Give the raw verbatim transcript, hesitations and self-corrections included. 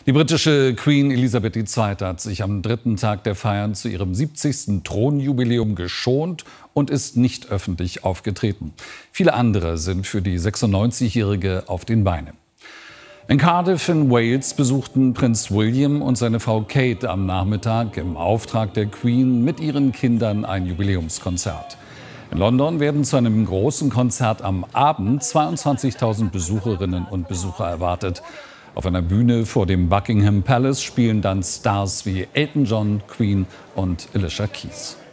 Die britische Queen Elisabeth die Zweite hat sich am dritten Tag der Feiern zu ihrem siebzigsten Thronjubiläum geschont und ist nicht öffentlich aufgetreten. Viele andere sind für die sechsundneunzigjährige auf den Beinen. In Cardiff in Wales besuchten Prinz William und seine Frau Kate am Nachmittag im Auftrag der Queen mit ihren Kindern ein Jubiläumskonzert. In London werden zu einem großen Konzert am Abend zweiundzwanzigtausend Besucherinnen und Besucher erwartet. Auf einer Bühne vor dem Buckingham Palace spielen dann Stars wie Elton John, Queen und Alicia Keys.